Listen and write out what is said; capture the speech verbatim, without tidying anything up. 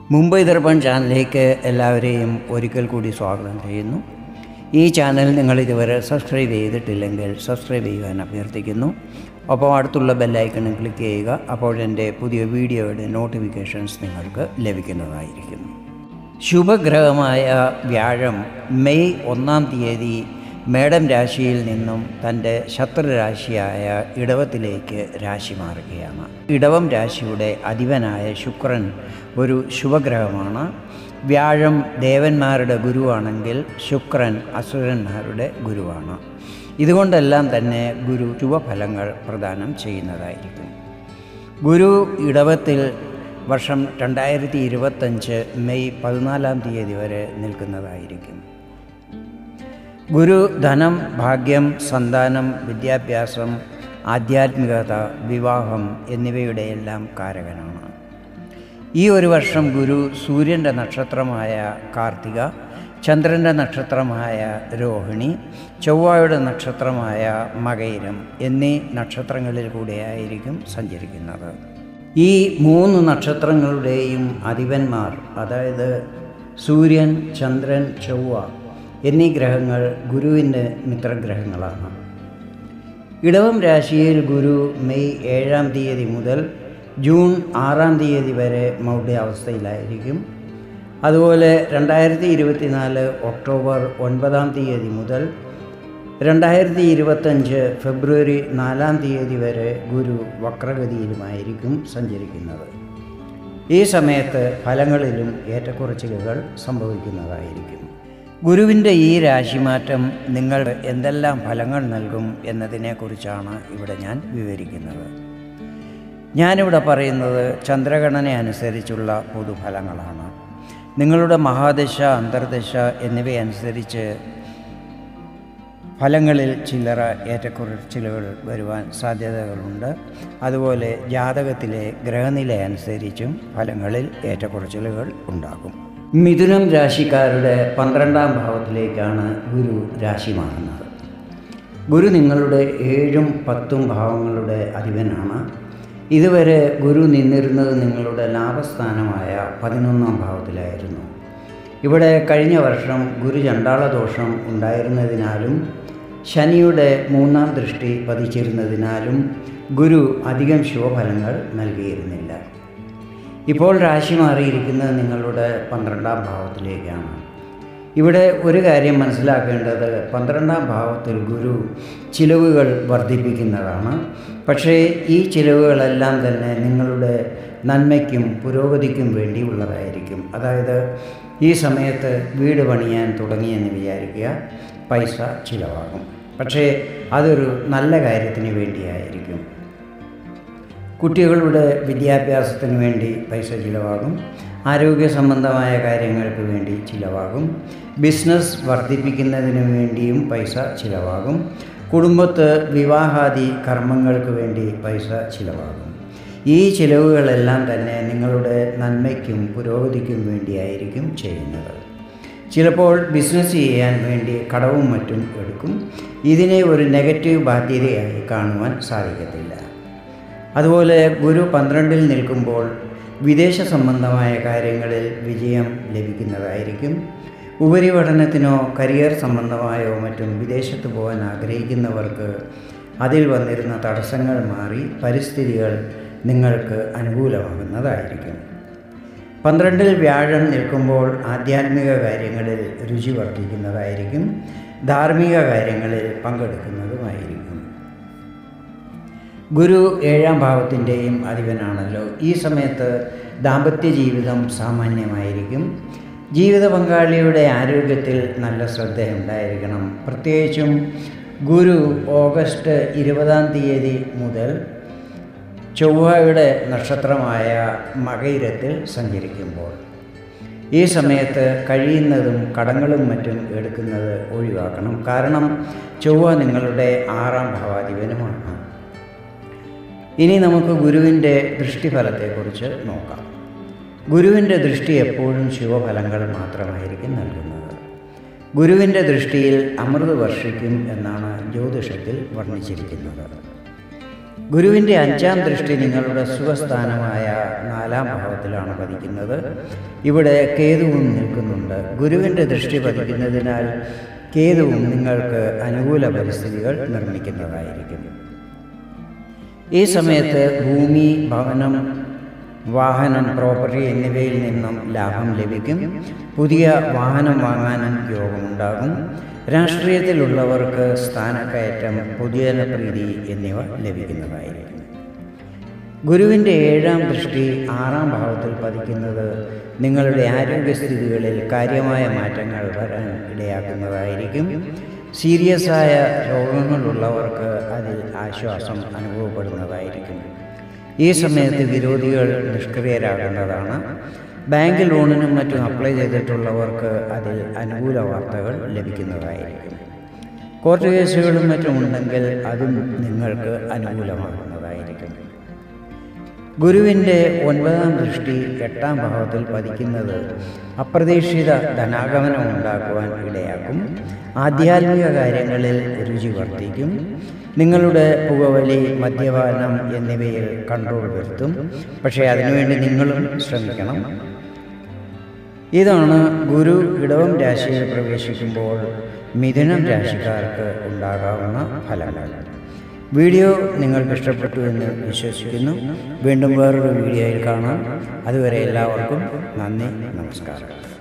മുംബൈ ദർപ്പൺ ചാനലിലേക്ക് എല്ലാവരെയും ഒരിക്കൽ കൂടി സ്വാഗതം ചെയ്യുന്നു. ഈ ചാനൽ നിങ്ങൾ ഇതുവരെ സബ്സ്ക്രൈബ് ചെയ്തിട്ടില്ലെങ്കിൽ സബ്സ്ക്രൈബ് ചെയ്യുവാൻ അഭ്യർത്ഥിക്കുന്നു. ഒപ്പം അടുത്തുള്ള ബെല്ലൈക്കണിൽ ക്ലിക്ക് ചെയ്യുക. അപ്പോൾ എൻ്റെ പുതിയ വീഡിയോയുടെ നോട്ടിഫിക്കേഷൻസ് നിങ്ങൾക്ക് ലഭിക്കുന്നതായിരിക്കും. ശുഭഗ്രഹമായ വ്യാഴം മെയ് ഒന്നാം തീയതി മേടം രാശിയിൽ നിന്നും തൻ്റെ ശത്രുരാശിയായ ഇടവത്തിലേക്ക് രാശി മാറുകയാണ്. ഇടവം രാശിയുടെ അധിപനായ ശുക്രൻ ഒരു ശുഭഗ്രഹമാണ്. വ്യാഴം ദേവന്മാരുടെ ഗുരുവാണെങ്കിൽ ശുക്രൻ അസുരന്മാരുടെ ഗുരുവാണ്. ഇതുകൊണ്ടെല്ലാം തന്നെ ഗുരു ശുഭഫലങ്ങൾ പ്രദാനം ചെയ്യുന്നതായിരിക്കും. ഗുരു ഇടവത്തിൽ വർഷം രണ്ടായിരത്തി ഇരുപത്തഞ്ച് മെയ് പതിനാലാം തീയതി വരെ നിൽക്കുന്നതായിരിക്കും. ഗുരു ധനം, ഭാഗ്യം, സന്താനം, വിദ്യാഭ്യാസം, ആധ്യാത്മികത, വിവാഹം എന്നിവയുടെ എല്ലാം കാരകനാണ്. ഈ ഒരു വർഷം ഗുരു സൂര്യൻ്റെ നക്ഷത്രമായ കാർത്തിക, ചന്ദ്രൻ്റെ നക്ഷത്രമായ രോഹിണി, ചൊവ്വയുടെ നക്ഷത്രമായ മകയിരം എന്നീ നക്ഷത്രങ്ങളിൽ കൂടെയായിരിക്കും സഞ്ചരിക്കുന്നത്. ഈ മൂന്ന് നക്ഷത്രങ്ങളുടെയും അധിപന്മാർ, അതായത് സൂര്യൻ, ചന്ദ്രൻ, ചൊവ്വ എന്നീ ഗ്രഹങ്ങൾ ഗുരുവിൻ്റെ മിത്രഗ്രഹങ്ങളാണ്. ഇടവം രാശിയിൽ ഗുരു മെയ് ഏഴാം തീയതി മുതൽ ജൂൺ ആറാം തീയതി വരെ മൗഢ്യാവസ്ഥയിലായിരിക്കും. അതുപോലെ രണ്ടായിരത്തി ഇരുപത്തിനാല് ഒക്ടോബർ ഒൻപതാം തീയതി മുതൽ രണ്ടായിരത്തി ഇരുപത്തഞ്ച് ഫെബ്രുവരി നാലാം തീയതി വരെ ഗുരു വക്രഗതിയിലുമായിരിക്കും സഞ്ചരിക്കുന്നത്. ഈ സമയത്ത് ഫലങ്ങളിലും ഏറ്റക്കുറച്ചിലുകൾ സംഭവിക്കുന്നതായിരിക്കും. ഗുരുവിൻ്റെ ഈ രാശിമാറ്റം നിങ്ങൾ എന്തെല്ലാം ഫലങ്ങൾ നൽകും എന്നതിനെക്കുറിച്ചാണ് ഇവിടെ ഞാൻ വിവരിക്കുന്നത്. ഞാനിവിടെ പറയുന്നത് ചന്ദ്രഗണന അനുസരിച്ചുള്ള പൊതുഫലങ്ങളാണ്. നിങ്ങളുടെ മഹാദശ, അന്തർദശ എന്നിവയനുസരിച്ച് ഫലങ്ങളിൽ ചില്ലറ ഏറ്റക്കുറച്ചിലുകൾ വരുവാൻ സാധ്യതകളുണ്ട്. അതുപോലെ ജാതകത്തിലെ ഗ്രഹനില അനുസരിച്ചും ഫലങ്ങളിൽ ഏറ്റക്കുറച്ചിലുകൾ ഉണ്ടാകും. മിഥുനം രാശിക്കാരുടെ പന്ത്രണ്ടാം ഭാവത്തിലേക്കാണ് ഗുരു രാശി മാറുന്നത്. ഗുരു നിങ്ങളുടെ ഏഴും പത്തും ഭാവങ്ങളുടെ അധിപനാണ്. ഇതുവരെ ഗുരു നിന്നിരുന്നത് നിങ്ങളുടെ ലാഭസ്ഥാനമായ പതിനൊന്നാം ഭാവത്തിലായിരുന്നു. ഇവിടെ കഴിഞ്ഞ വർഷം ഗുരു ചണ്ഡാളദോഷം ഉണ്ടായിരുന്നതിനാലും ശനിയുടെ മൂന്നാം ദൃഷ്ടി പതിച്ചിരുന്നതിനാലും ഗുരു അധികം ശുഭഫലങ്ങൾ നൽകിയിരുന്നില്ല. ഇപ്പോൾ രാശി മാറിയിരിക്കുന്നത് നിങ്ങളുടെ പന്ത്രണ്ടാം ഭാവത്തിലേക്കാണ്. ഇവിടെ ഒരു കാര്യം മനസ്സിലാക്കേണ്ടത്, പന്ത്രണ്ടാം ഭാവത്തിൽ ഗുരു ചിലവുകൾ വർദ്ധിപ്പിക്കുന്നതാണ്. പക്ഷേ ഈ ചിലവുകളെല്ലാം തന്നെ നിങ്ങളുടെ നന്മയ്ക്കും പുരോഗതിക്കും വേണ്ടി ഉള്ളതായിരിക്കും. അതായത് ഈ സമയത്ത് വീട് പണിയാൻ തുടങ്ങിയെന്ന് വിചാരിക്കുക, പൈസ ചിലവാകും. പക്ഷേ അതൊരു നല്ല കാര്യത്തിന് വേണ്ടിയായിരിക്കും. കുട്ടികളുടെ വിദ്യാഭ്യാസത്തിന് വേണ്ടി പൈസ ചിലവാകും. ആരോഗ്യ സംബന്ധമായ കാര്യങ്ങൾക്ക് വേണ്ടി ചിലവാകും. ബിസിനസ് വർദ്ധിപ്പിക്കുന്നതിന് വേണ്ടിയും പൈസ ചിലവാകും. കുടുംബത്ത് വിവാഹാദി കർമ്മങ്ങൾക്ക് വേണ്ടി പൈസ ചിലവാകും. ഈ ചിലവുകളെല്ലാം തന്നെ നിങ്ങളുടെ നന്മയ്ക്കും പുരോഗതിക്കും വേണ്ടിയായിരിക്കും ചെയ്യുന്നത്. ചിലപ്പോൾ ബിസിനസ് ചെയ്യാൻ വേണ്ടി കടവും മറ്റും എടുക്കും. ഇതിനെ ഒരു നെഗറ്റീവ് ബാധ്യതയായി കാണുവാൻ സാധിക്കത്തില്ല. അതുപോലെ ഗുരു പന്ത്രണ്ടിൽ നിൽക്കുമ്പോൾ വിദേശ സംബന്ധമായ കാര്യങ്ങളിൽ വിജയം ലഭിക്കുന്നതായിരിക്കും. ഉപരിപഠനത്തിനോ കരിയർ സംബന്ധമായോ മറ്റും വിദേശത്ത് പോകാൻ ആഗ്രഹിക്കുന്നവർക്ക് അതിൽ വന്നിരുന്ന തടസ്സങ്ങൾ മാറി പരിസ്ഥിതികൾ നിങ്ങൾക്ക് അനുകൂലമാകുന്നതായിരിക്കും. പന്ത്രണ്ടിൽ വ്യാഴം നിൽക്കുമ്പോൾ ആധ്യാത്മിക കാര്യങ്ങളിൽ രുചി വർദ്ധിക്കുന്നതായിരിക്കും. ധാർമ്മിക കാര്യങ്ങളിൽ പങ്കെടുക്കുന്നതുമായിരിക്കും. ഗുരു ഏഴാം ഭാവത്തിൻ്റെയും അധിപനാണല്ലോ. ഈ സമയത്ത് ദാമ്പത്യ ജീവിതം സാമാന്യമായിരിക്കും. ജീവിത പങ്കാളിയുടെ ആരോഗ്യത്തിൽ നല്ല ശ്രദ്ധയുണ്ടായിരിക്കണം. പ്രത്യേകിച്ചും ഗുരു ഓഗസ്റ്റ് ഇരുപതാം തീയതി മുതൽ ചൊവ്വയുടെ നക്ഷത്രമായ മകയിരത്തിൽ സഞ്ചരിക്കുമ്പോൾ ഈ സമയത്ത് കഴിയുന്നതും കടങ്ങളും മറ്റും എടുക്കുന്നത് ഒഴിവാക്കണം. കാരണം ചൊവ്വ നിങ്ങളുടെ ആറാം ഭാവാധിപനുമാണ്. ഇനി നമുക്ക് ഗുരുവിൻ്റെ ദൃഷ്ടിഫലത്തെക്കുറിച്ച് നോക്കാം. ഗുരുവിൻ്റെ ദൃഷ്ടി എപ്പോഴും ശുഭഫലങ്ങൾ മാത്രമായിരിക്കും നൽകുന്നത്. ഗുരുവിൻ്റെ ദൃഷ്ടിയിൽ അമൃത് വർഷിക്കും എന്നാണ് ജ്യോതിഷത്തിൽ വർണ്ണിച്ചിരിക്കുന്നത്. ഗുരുവിൻ്റെ അഞ്ചാം ദൃഷ്ടി നിങ്ങളുടെ സുഖസ്ഥാനമായ നാലാം ഭാവത്തിലാണ് പതിക്കുന്നത്. ഇവിടെ കേതുവും നിൽക്കുന്നുണ്ട്. ഗുരുവിൻ്റെ ദൃഷ്ടി പതിക്കുന്നതിനാൽ കേതുവും നിങ്ങൾക്ക് അനുകൂല പരിസ്ഥിതികൾ നിർമ്മിക്കുന്നതായിരിക്കും. ഈ സമയത്ത് ഭൂമി, ഭവനം, വാഹനം, പ്രോപ്പർട്ടി എന്നിവയിൽ നിന്നും ലാഭം ലഭിക്കും. പുതിയ വാഹനം വാങ്ങാനും യോഗമുണ്ടാകും. രാഷ്ട്രീയത്തിലുള്ളവർക്ക് സ്ഥാനക്കയറ്റം, പൊതുജനപ്രീതി എന്നിവ ലഭിക്കുന്നതായിരിക്കും. ഗുരുവിൻ്റെ ഏഴാം ദൃഷ്ടി ആറാം ഭാവത്തിൽ പതിക്കുന്നത് നിങ്ങളുടെ ആരോഗ്യസ്ഥിതികളിൽ കാര്യമായ മാറ്റങ്ങൾ വരാൻ ഇടയാക്കുന്നതായിരിക്കും. സീരിയസായ രോഗങ്ങളുള്ളവർക്ക് അതിൽ ആശ്വാസം അനുഭവപ്പെടുന്നതായിരിക്കും. ഈ സമയത്ത് വിരോധികൾ നിഷ്ക്രിയരാകുന്നതാണ്. ബാങ്ക് ലോണിനും മറ്റും അപ്ലൈ ചെയ്തിട്ടുള്ളവർക്ക് അതിൽ അനുകൂല വാർത്തകൾ ലഭിക്കുന്നതായിരിക്കും. കോർട്ട് കേസുകളും മറ്റും ഉണ്ടെങ്കിൽ അതും നിങ്ങൾക്ക് അനുകൂലമാകുന്നതായിരിക്കും. ഗുരുവിൻ്റെ ഒൻപതാം ദൃഷ്ടി എട്ടാം ഭാവത്തിൽ പതിക്കുന്നത് അപ്രതീക്ഷിത ധനാഗമനം ഉണ്ടാക്കുവാൻ ഇടയാക്കും. ആധ്യാത്മിക കാര്യങ്ങളിൽ രുചി വർദ്ധിക്കും. നിങ്ങളുടെ പുകവലി, മദ്യപാനം എന്നിവയിൽ കൺട്രോൾ വരുത്തും. പക്ഷേ അതിനുവേണ്ടി നിങ്ങളും ശ്രമിക്കണം. ഇതാണ് ഗുരു ഇടവം രാശിയിൽ പ്രവേശിക്കുമ്പോൾ മിഥുനം രാശിക്കാർക്ക് ഉണ്ടാകാവുന്ന ഫലങ്ങൾ. വീഡിയോ നിങ്ങൾക്ക് ഇഷ്ടപ്പെട്ടു എന്ന് വിശ്വസിക്കുന്നു. വീണ്ടും വേറൊരു വീഡിയോയിൽ കാണാം. അതുവരെ എല്ലാവർക്കും നന്ദി, നമസ്കാരം.